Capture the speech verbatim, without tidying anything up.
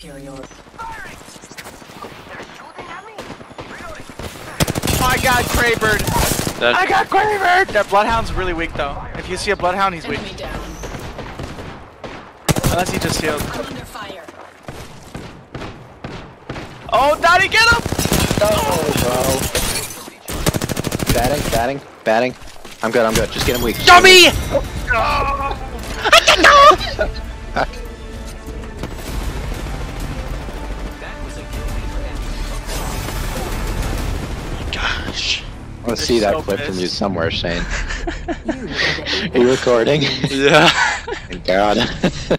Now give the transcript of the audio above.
Oh, I got Kraybird. That I got Kraybird. That Bloodhound's really weak though. If you see a Bloodhound, he's weak. Unless he just healed. Oh, Daddy, get him! Oh, bro. Batting, batting, batting. I'm good, I'm good. Just get him weak. dummy! Gosh. I want to see that so clip from you pissed. somewhere, Shane. Are you recording? Yeah. Thank God.